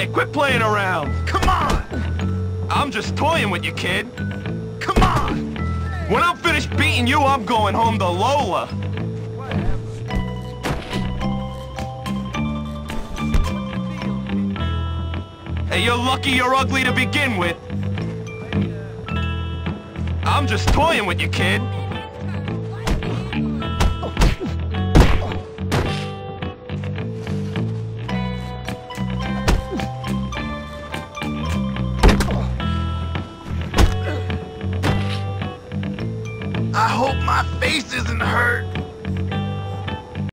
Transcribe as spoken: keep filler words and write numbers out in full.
Hey, quit playing around. Come on! I'm just toying with you, kid. Come on! When I'm finished beating you, I'm going home to Lola. Hey, you're lucky you're ugly to begin with. I'm just toying with you, kid. I hope my face isn't hurt.